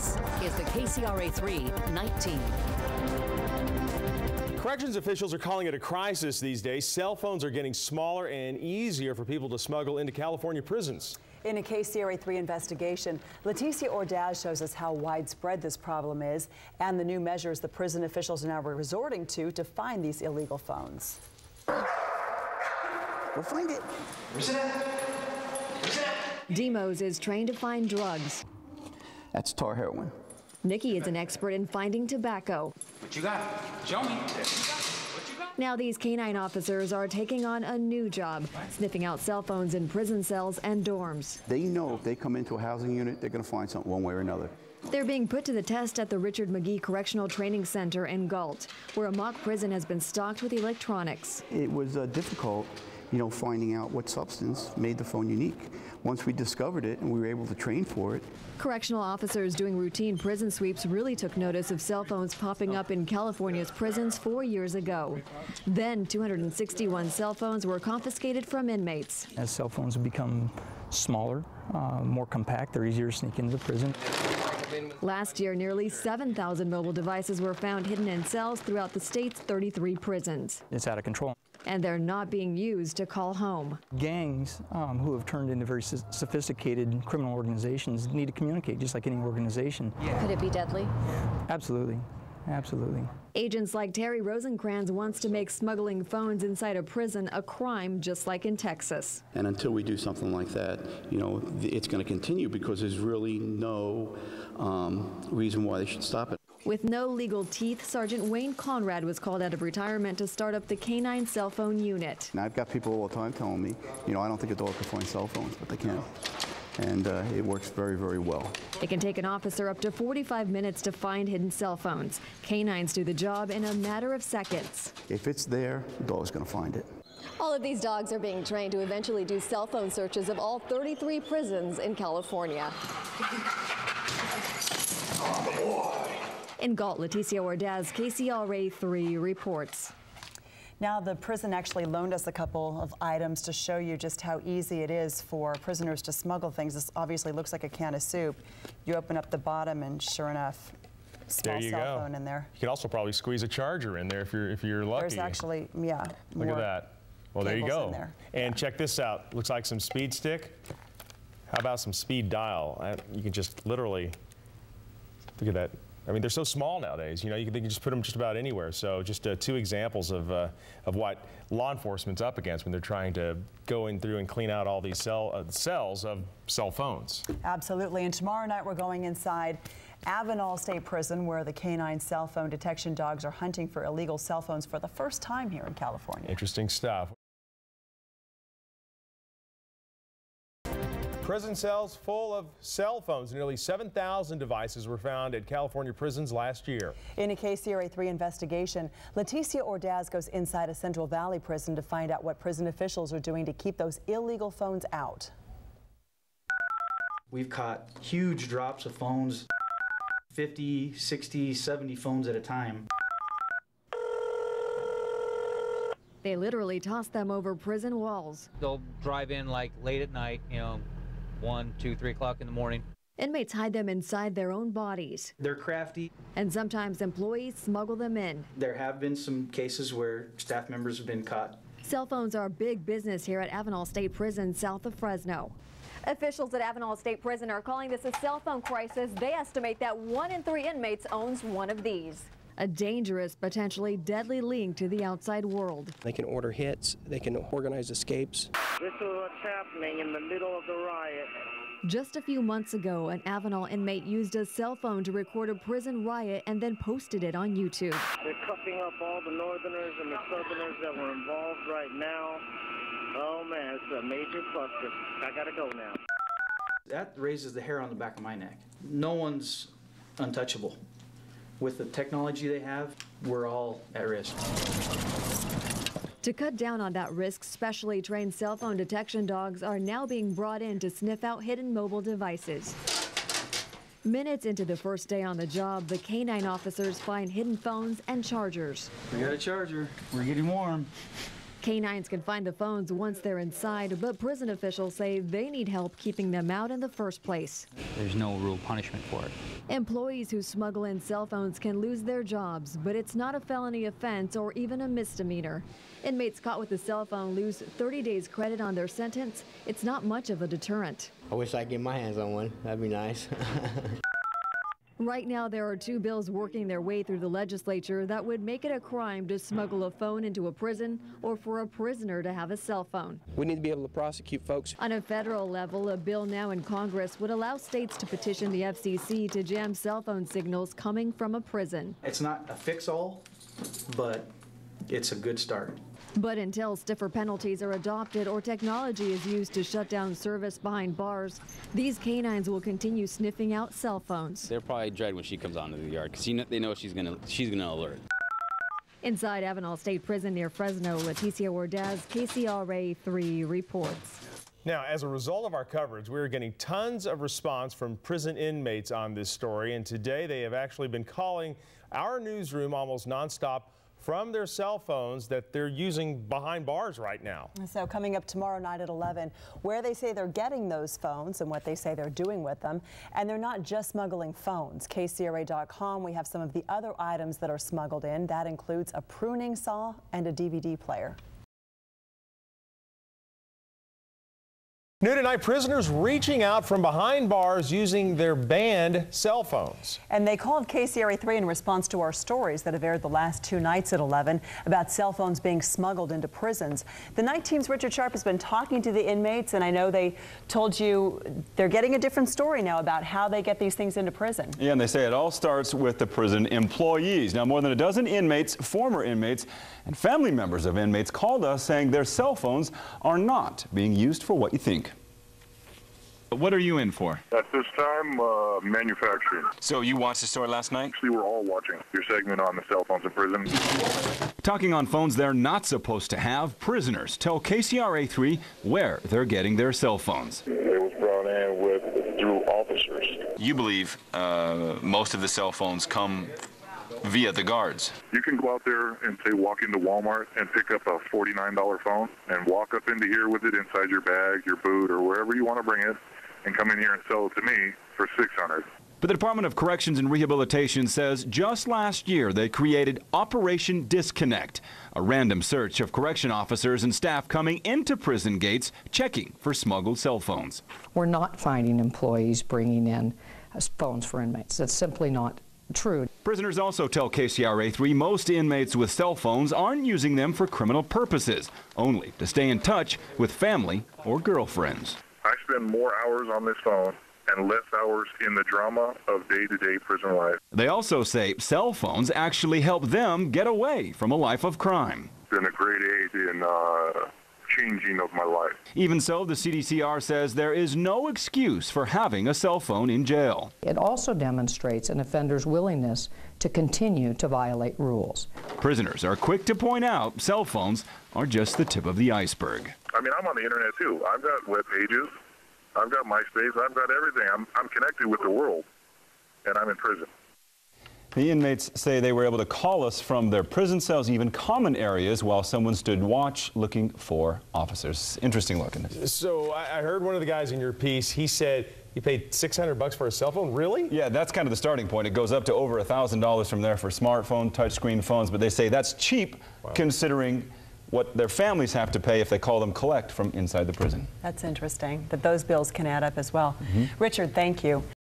This is the KCRA 3 19. Corrections officials are calling it a crisis these days. Cell phones are getting smaller and easier for people to smuggle into California prisons. In a KCRA 3 investigation, Leticia Ordaz shows us how widespread this problem is and the new measures the prison officials are now resorting to find these illegal phones. We'll find it. Where's it at? Where's it at? Demos is trained to find drugs. That's tar heroin. Nikki is an expert in finding tobacco. What you got? Show me. Now these canine officers are taking on a new job, sniffing out cell phones in prison cells and dorms. They know if they come into a housing unit, they're going to find something one way or another. They're being put to the test at the Richard McGee Correctional Training Center in Galt, where a mock prison has been stocked with electronics. It was difficult, finding out what substance made the phone unique. Once we discovered it and we were able to train for it. Correctional officers doing routine prison sweeps really took notice of cell phones popping up in California's prisons 4 years ago. Then 261 cell phones were confiscated from inmates. As cell phones have become smaller, more compact, they're easier to sneak into the prison. Last year, nearly 7,000 mobile devices were found hidden in cells throughout the state's 33 prisons. It's out of control. And they're not being used to call home. Gangs who have turned into very sophisticated criminal organizations need to communicate just like any organization. Could it be deadly? Absolutely. Absolutely. Agents like Terry Rosencrantz wants to make smuggling phones inside a prison a crime just like in Texas. And until we do something like that, it's going to continue because there's really no reason why they should stop it. With no legal teeth, Sergeant Wayne Conrad was called out of retirement to start up the Canine Cell Phone Unit. Now, I've got people all the time telling me, I don't think a dog can find cell phones, but they can. And it works very, very well. It can take an officer up to 45 minutes to find hidden cell phones. Canines do the job in a matter of seconds. If it's there, the dog's going to find it. All of these dogs are being trained to eventually do cell phone searches of all 33 prisons in California. In Galt, Leticia Ordaz, KCRA 3 reports. Now, the prison actually loaned us a couple of items to show you just how easy it is for prisoners to smuggle things. This obviously looks like a can of soup. You open up the bottom and sure enough, small cell phone in there. You could also probably squeeze a charger in there if you're lucky. There's actually, yeah, look at that. Well, there you go. There. And check this out. Looks like some speed stick. How about some speed dial? You can just literally, look at that. I mean, they're so small nowadays, they can just put them just about anywhere. So just two examples of what law enforcement's up against when they're trying to go in through and clean out all these cells of cell phones. Absolutely. And tomorrow night we're going inside Avenal State Prison, where the canine cell phone detection dogs are hunting for illegal cell phones for the first time here in California. Interesting stuff. Prison cells full of cell phones. Nearly 7,000 devices were found at California prisons last year. In a KCRA 3 investigation, Leticia Ordaz goes inside a Central Valley prison to find out what prison officials are doing to keep those illegal phones out. We've caught huge drops of phones, 50, 60, 70 phones at a time. They literally toss them over prison walls. They'll drive in like late at night, 1, 2, 3 o'clock in the morning. Inmates hide them inside their own bodies. They're crafty. And sometimes employees smuggle them in. There have been some cases where staff members have been caught. Cell phones are big business here at Avenal State Prison south of Fresno. Officials at Avenal State Prison are calling this a cell phone crisis. They estimate that 1 in 3 inmates owns one of these. A dangerous, potentially deadly link to the outside world. They can order hits, they can organize escapes. This is what's happening in the middle of the riot. Just a few months ago, an Avenal inmate used a cell phone to record a prison riot and then posted it on YouTube. They're cuffing up all the northerners and the southerners that were involved right now. Oh man, it's a major cluster. I gotta go now. That raises the hair on the back of my neck. No one's untouchable. With the technology they have, we're all at risk. To cut down on that risk, specially trained cell phone detection dogs are now being brought in to sniff out hidden mobile devices. Minutes into the first day on the job, the canine officers find hidden phones and chargers. We got a charger. We're getting warm. Canines can find the phones once they're inside, but prison officials say they need help keeping them out in the first place. There's no real punishment for it. Employees who smuggle in cell phones can lose their jobs, but it's not a felony offense or even a misdemeanor. Inmates caught with a cell phone lose 30 days credit on their sentence. It's not much of a deterrent. I wish I could get my hands on one. That'd be nice. Right now, there are 2 bills working their way through the legislature that would make it a crime to smuggle a phone into a prison or for a prisoner to have a cell phone. We need to be able to prosecute folks. On a federal level, a bill now in Congress would allow states to petition the FCC to jam cell phone signals coming from a prison. It's not a fix-all, but it's a good start. But until stiffer penalties are adopted or technology is used to shut down service behind bars, these canines will continue sniffing out cell phones. They're probably dread when she comes onto the yard because they know she's gonna alert. Inside Avenal State Prison near Fresno, Leticia Ordaz, KCRA 3 reports. Now, as a result of our coverage, we're getting tons of response from prison inmates on this story, and today they have actually been calling our newsroom almost nonstop from their cell phones that they're using behind bars right now. So coming up tomorrow night at 11, where they say they're getting those phones and what they say they're doing with them. And they're not just smuggling phones. KCRA.com, we have some of the other items that are smuggled in. That includes a pruning saw and a DVD player. New tonight, prisoners reaching out from behind bars using their banned cell phones. And they called KCRA 3 in response to our stories that have aired the last 2 nights at 11 about cell phones being smuggled into prisons. The night team's Richard Sharp has been talking to the inmates, and I know they told you they're getting a different story now about how they get these things into prison. Yeah, and they say it all starts with the prison employees. Now, more than a dozen inmates, former inmates, and family members of inmates called us saying their cell phones are not being used for what you think. What are you in for? At this time, manufacturing. So you watched the story last night? Actually, we're all watching your segment on the cell phones in prison. Talking on phones they're not supposed to have, prisoners tell KCRA 3 where they're getting their cell phones. It was brought in through officers. You believe most of the cell phones come via the guards? You can go out there and say walk into Walmart and pick up a $49 phone and walk up into here with it inside your bag, your boot, or wherever you want to bring it, and come in here and sell it to me for $600. But the Department of Corrections and Rehabilitation says just last year they created Operation Disconnect, a random search of correction officers and staff coming into prison gates checking for smuggled cell phones. We're not finding employees bringing in phones for inmates. That's simply not true. Prisoners also tell KCRA 3 most inmates with cell phones aren't using them for criminal purposes, only to stay in touch with family or girlfriends. I spend more hours on this phone and less hours in the drama of day-to-day prison life. They also say cell phones actually help them get away from a life of crime. It's been a great aid in changing of my life. Even so, the CDCR says there is no excuse for having a cell phone in jail. It also demonstrates an offender's willingness to continue to violate rules. Prisoners are quick to point out cell phones are just the tip of the iceberg. I mean, I'm on the internet too. I've got web pages. I've got MySpace. I've got everything. I'm connected with the world, and I'm in prison. The inmates say they were able to call us from their prison cells, even common areas, while someone stood watch looking for officers. Interesting looking. So I heard one of the guys in your piece, he said you paid $600 for a cell phone? Really? Yeah, that's kind of the starting point. It goes up to over $1,000 from there for smartphone, touchscreen phones, but they say that's cheap considering what their families have to pay if they call them collect from inside the prison. That's interesting that those bills can add up as well. Richard, thank you.